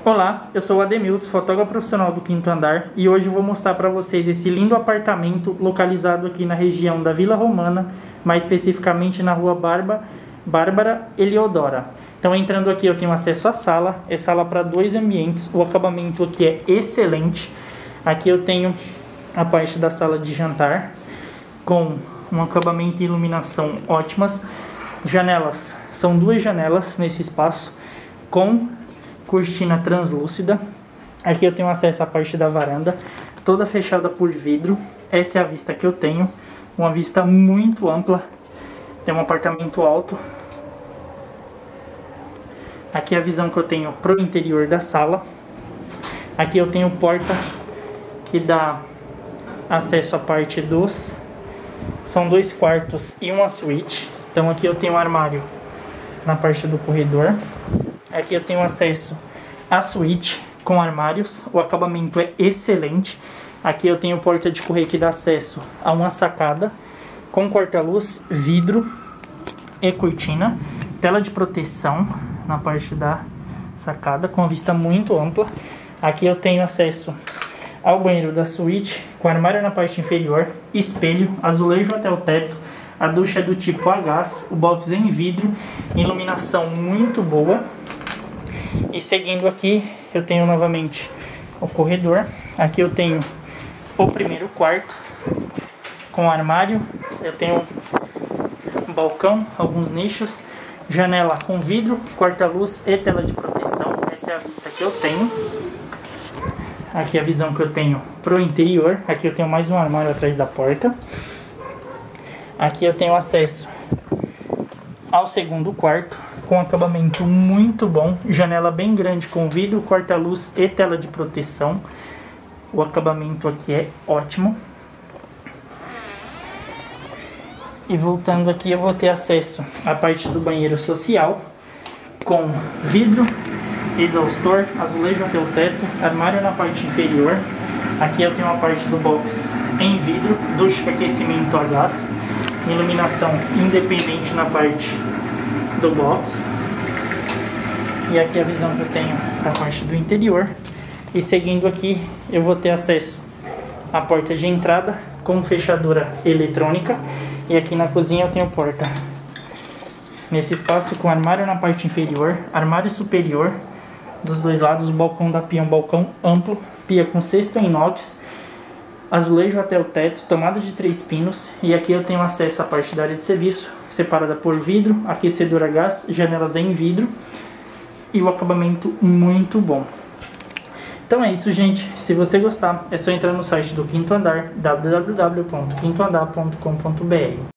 Olá, eu sou o Ademils, fotógrafo profissional do Quinto Andar, e hoje eu vou mostrar para vocês esse lindo apartamento localizado aqui na região da Vila Romana, mais especificamente na rua Bárbara Eliodora. Então, entrando aqui, eu tenho acesso à sala, é sala para 2 ambientes, o acabamento aqui é excelente. Aqui eu tenho a parte da sala de jantar, com um acabamento e iluminação ótimas. Janelas, são 2 janelas nesse espaço, com cortina translúcida. Aqui eu tenho acesso à parte da varanda, toda fechada por vidro. Essa é a vista que eu tenho, uma vista muito ampla. Tem um apartamento alto. Aqui é a visão que eu tenho pro interior da sala. Aqui eu tenho porta que dá acesso à parte dos... São 2 quartos e uma suíte. Então aqui eu tenho um armário na parte do corredor. Aqui eu tenho acesso à suíte com armários, o acabamento é excelente. Aqui eu tenho porta de correio que dá acesso a uma sacada com corta-luz, vidro e cortina, tela de proteção na parte da sacada com vista muito ampla. Aqui eu tenho acesso ao banheiro da suíte com armário na parte inferior, espelho, azulejo até o teto. A ducha é do tipo a gás, o box é em vidro, iluminação muito boa. E seguindo aqui, eu tenho novamente o corredor. Aqui eu tenho o primeiro quarto com armário. Eu tenho um balcão, alguns nichos, janela com vidro, corta-luz e tela de proteção. Essa é a vista que eu tenho. Aqui é a visão que eu tenho pro interior. Aqui eu tenho mais um armário atrás da porta. Aqui eu tenho acesso ao segundo quarto, com acabamento muito bom, janela bem grande com vidro, corta-luz e tela de proteção. O acabamento aqui é ótimo. E voltando aqui, eu vou ter acesso à parte do banheiro social, com vidro, exaustor, azulejo até o teto, armário na parte inferior. Aqui eu tenho uma parte do box em vidro, ducha com aquecimento a gás, iluminação independente na parte do box. E aqui a visão que eu tenho para a parte do interior. E seguindo aqui, eu vou ter acesso à porta de entrada com fechadura eletrônica. E aqui na cozinha eu tenho porta nesse espaço com armário na parte inferior, armário superior dos 2 lados. O balcão da pia é um balcão amplo, pia com cesto em inox, azulejo até o teto, tomada de 3 pinos. E aqui eu tenho acesso à parte da área de serviço, separada por vidro, aquecedor a gás, janelas em vidro e o acabamento muito bom. Então é isso, gente. Se você gostar, é só entrar no site do Quinto Andar, www.quintoandar.com.br.